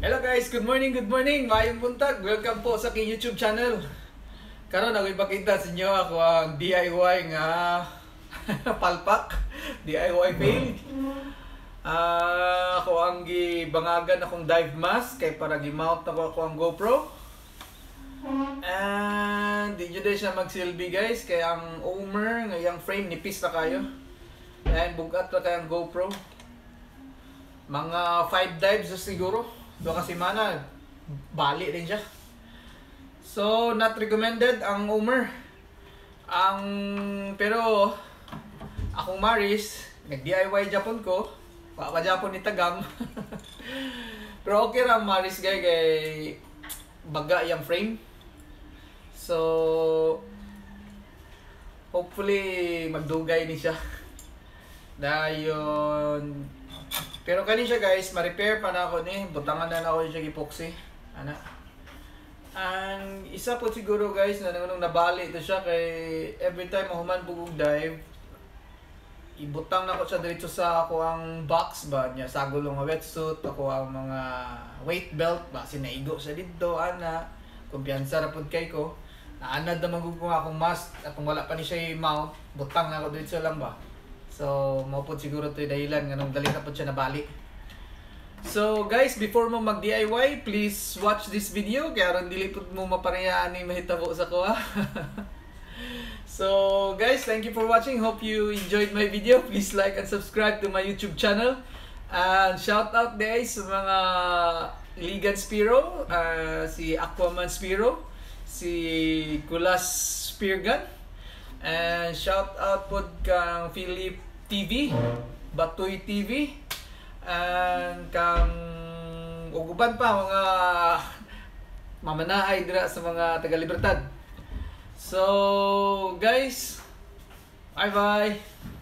Hello guys, good morning, mayong buntag. Welcome po sa aking YouTube channel. Karon ako ipakita sa inyo ako ang DIY nga palpak, DIY fail. Ako ang gibangagan akong dive mask kay para gi-mount ako ang GoPro. And di jud siya magsilbi guys kay ang OMER nga yang frame nipis na kayo. And bugat na kay ang GoPro. Mga 5 dives siguro. Doon kasi mana, bali din siya. So, not recommended ang OMER. Pero, akong Maris, nag-DIY Japon ko. Pa Japon ni Tagang. Pero okay lang Maris kay baga yung frame. So, hopefully, magdugay ni siya. Dayon. Pero kani siya guys, ma-repair pa na ako ni, butangan na ako siya epoxy. Ana. Ang isa po siguro guys na nung nabali ito siya kay every time mahuman bugog dive, ibutang na ko siya diretso sa ako ang box ba niya, sagol nga wetsuit, ako ang mga weight belt ba sinaigo sa dito ana. Kumpiyansa ra pud kay ko. Naanad naman gud ko akong mask at kung wala pa ni siya mount, butang na ako diretso lang ba. So, maupod siguro ito yung dahilan nga nung dali na po siya nabali. So, guys, before mo mag-DIY, please watch this video. Kaya rin dili po mo maparehaan ni mahitabo sa ko, ha? So, guys, thank you for watching. Hope you enjoyed my video. Please like and subscribe to my YouTube channel. And shout out guys sa mga Ligan Spiro, si Aquaman Spiro, si Kulas Speargun. And shout out po kang Philip TV, Batoy TV, and kang uguban pa mga mamanahay dira sa mga taga-Libertad. So guys, bye bye.